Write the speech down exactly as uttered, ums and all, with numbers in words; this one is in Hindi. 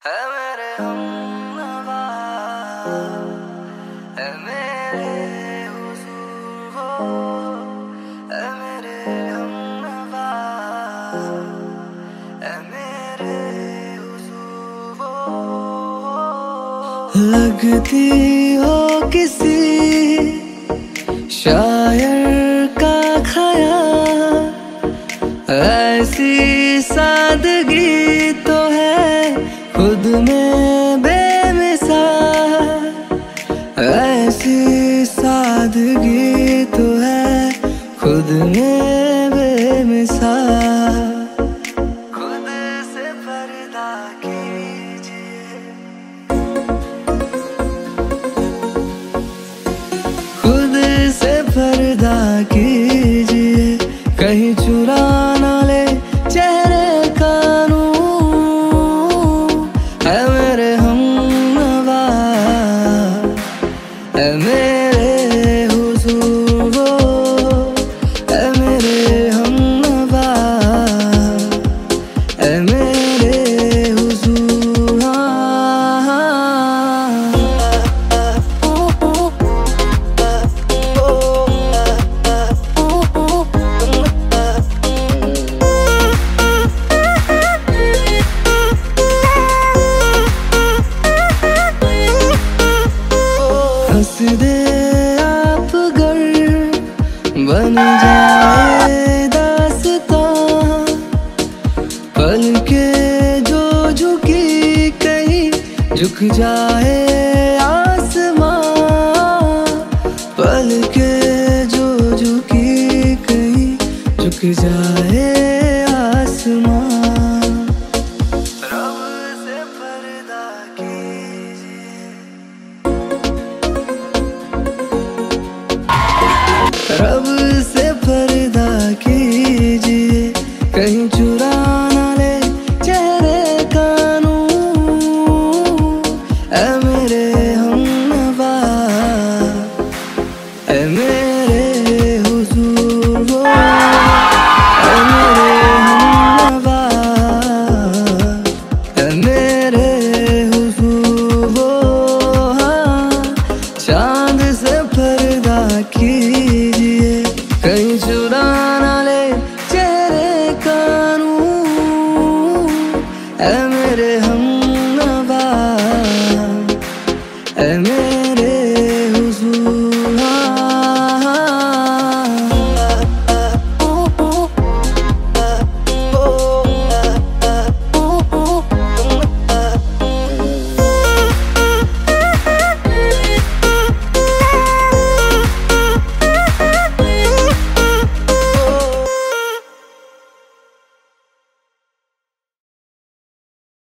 है मेरे हमनवा, है मेरे हुजूर वो, है मेरे हमनवा, है मेरे हुजूर वो। लगती हो किसी शायर का ख़याल, ऐसी सादगी तो है खुद में बेमिसाल, ऐसी सादगी तो है खुद में बेमिसाल। खुद से पर्दा कीजिए, खुद से पर्दा कीजिए, कहीं चुरा ना ले चेहरे का नूर। है मेरे हमनवा, है मेरे हुजूर वो, है मेरे हमनवा, है मेरे हुजूर। हंस दे आप गर बन जाए दास्तां, पल के जो झुकी कहीं झुक जाए